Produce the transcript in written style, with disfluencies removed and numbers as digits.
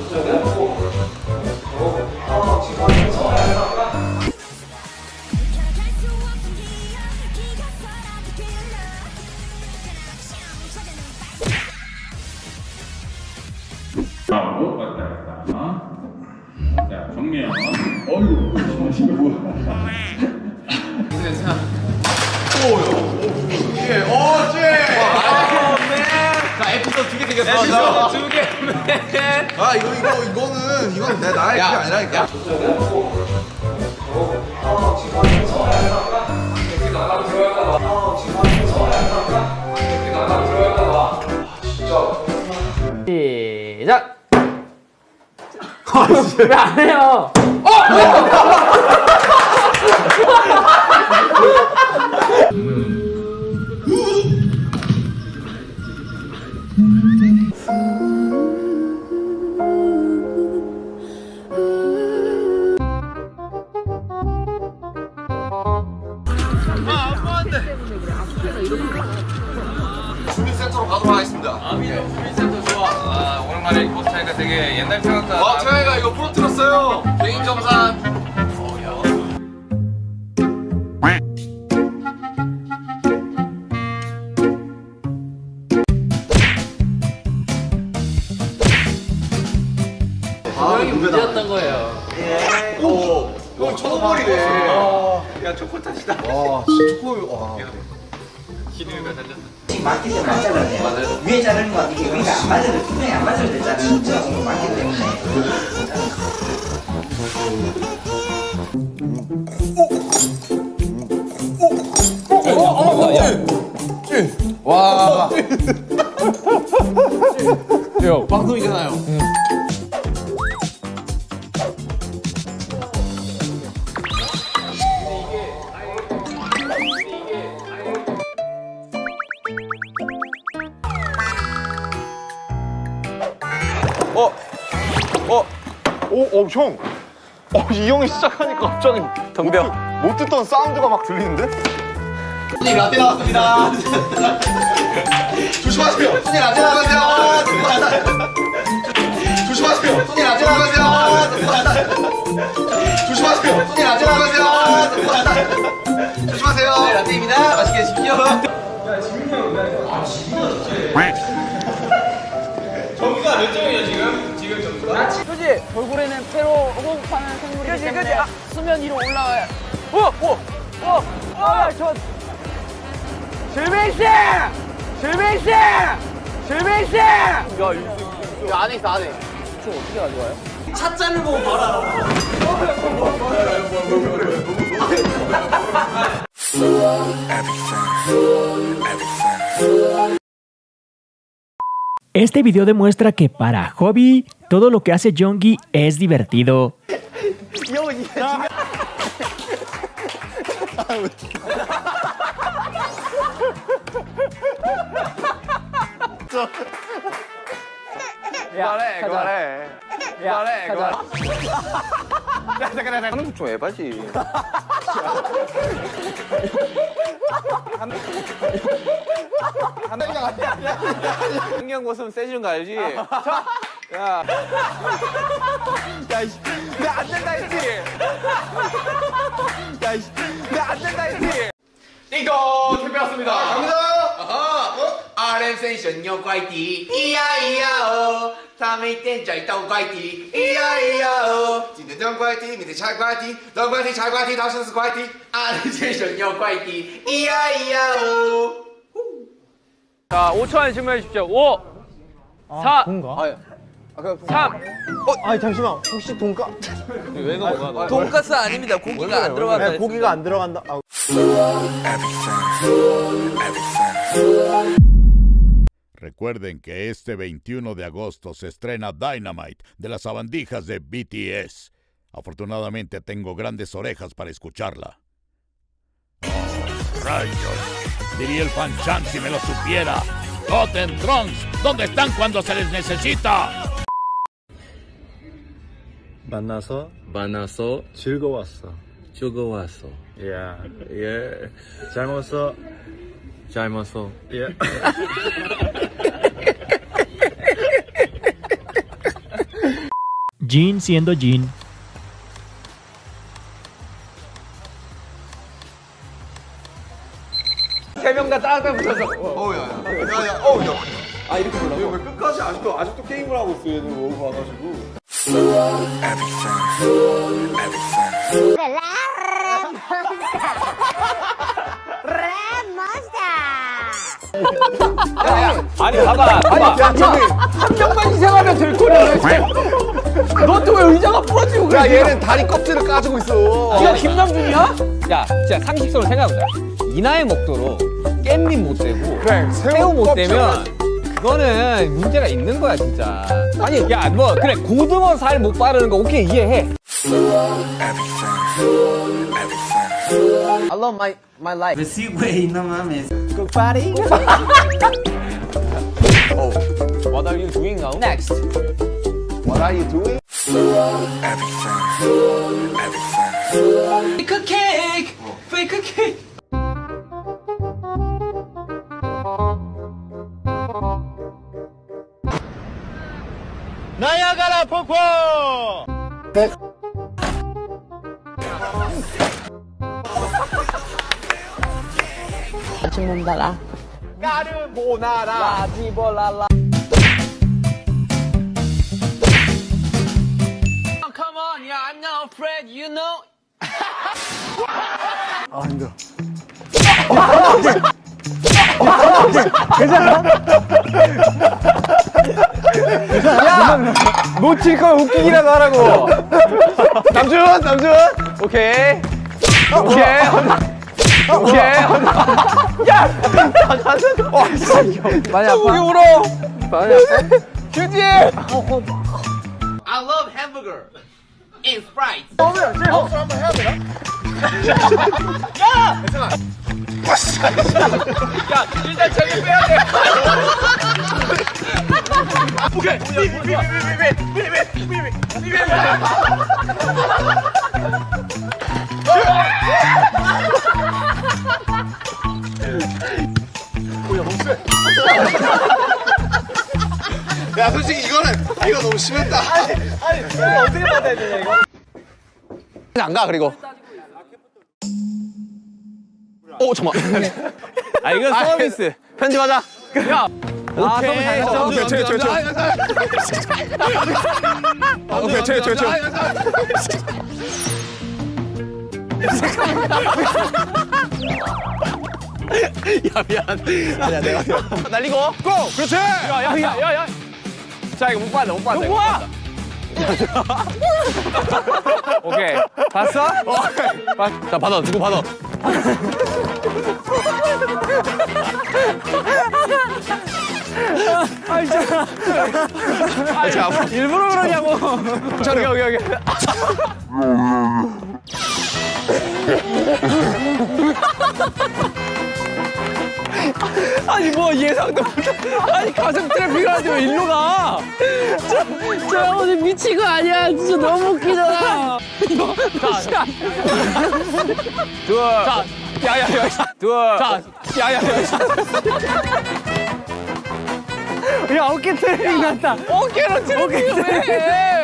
자, 정면. 어이구, 이거 뭐야? 괜찮아. 자, 에피소드 2개 생겼어. 에피소드 2개. 아 이거는 내 나의 그게 아니라니까. 시작! 왜 안 해요? 주민센터로 가도록 하겠습니다. 주민센터 좋아. 아, 오랜만에 버스 타니까 되게 옛날 생각나. 와, 태양이가 이거 부러뜨렸어요. 개인 정산. 형이 문제였던 거예요. 오, 이거 초코볼이네. 야, 초코탓이다. 와, 진짜 초코. 기능이가 달렸어. 맞기 때문에 안 잘라내요. 맞아요. 위에 자르는 거 이게 여기가 안 맞아도 분명히 안 맞아도 되잖아요. 진짜 공부 맞기 때문에. 와. 형, 방송이잖아요. 형. 이 형이 시작하니까 갑자기 덤벼. 못 듣던 사운드가 막 들리는데? 손님 라떼 나왔습니다. 조심하세요. 손님 라떼 나가세요. 조심하세요. 손님 라떼 나가세요. 조심하세요. 손님 라떼 나가세요. 조심하세요. 네, 라떼입니다. 맛있게 드십시오. 점수가 몇 점이야, 지금? 지금 점수가? 그지? 돌고래는 폐로 호흡하는 생물이기 때문에 수면 위로 올라와요. 저 실베이스! 이거 안에 있어, 안에. 총 어떻게 가져와요? 차자를 보고 바로 알아. Este video demuestra que para Hobby, todo lo que hace Yoongi es divertido. 그만해. 하는 거 좀 해봐지. 신경 벗으면 세지는 거 알지? 야. 내가 안 된다 했지? 내가 안 된다 했지? 띵동! 택배 왔습니다. 갑니다. RM先生有快递，咿呀咿呀哦，他每天在倒快递，咿呀咿呀哦。 今天扔快递，明天拆快递，扔快递拆快递，到城市快递。 RM先生有快递，咿呀咿呀哦。 자, 5,000원 주문해 주십시오. 5, 4, 3. 아니 잠시만 혹시 왜 넘어가? 돈가스 아닙니다. 고기가 안 들어간다. 고기가 안 들어간다. 아. Recuerden que este 21 de agosto se estrena Dynamite de las sabandijas de BTS. Afortunadamente tengo grandes orejas para escucharla. ¡Oh, rayos! Diría el Fan-chan si me lo supiera. ¡Goten Trunks! ¿Dónde están cuando se les necesita? 만나서 즐거웠어. 예. 잘 먹었어. 예. Jin siendo Jin. 세 명 다 따뜻하게 붙어서. 아 이렇게 보려고? 왜 끝까지 아직도 게임을 하고 있어 얘들 오고 와가지고. 아니 봐봐. 한 명만 희생하면 될 거야. 너한테 왜 의자가 부러지고 그래? 야 얘는 다리 껍질을 까주고 있어. 네가 김남준이야? 야, 진짜 상식적으로 생각해보자. 이 나이 먹도록 깻잎 못 대고 그래 새우 못 대면 그거는 문제가 있는 거야 진짜. 아니 야 뭐 그래 고등어 살 못 바르는 거 오케이 이해해. I love my life. Pues sí, güey, no mames. Cook party. Oh, what are you doing now? Next. What are you doing? Bake a cake. Bake a cake. 나야가라 폭포. 죽는다라. 까르보나라. 라지볼랄라. Come on, yeah, I'm not afraid, you know. 아 힘들어. 놓칠 걸 웃기기라도 하라고. 남준. 오케이. 오케이. 오케이. 야! 많이 아파. 울어. 많이 아파. 휴지! I love hamburger and Sprite. 야, 일단 저기 빼야 돼. 오케이. 야 솔직히 이거 너무 심했다. 어떻게 받아야 되냐 이거? 안 가 그리고. 오 잠깐만. 아 이건 서비스. 편집하자. 야. 오케이. 잘했어. 오케이 최. 야 미안. 아니야 내가 날리고 고. 그렇지. 야. 자 이거 못 받아. 이거 뭐야? 오케이. 봤어? 자 받아 주고 받아. 일부러 그러냐고. 자 여기. 아니 뭐 예상도 못해. 아니 가슴 트래픽을 하지 왜 일로 가? 저 형은 미친 거 아니야. 진짜 너무 웃기잖아. 자, 둘. 자, 야야야. 둘. 자, 야야야. 야 어깨 트래픽 났다. 어깨로 트래픽 왜 해?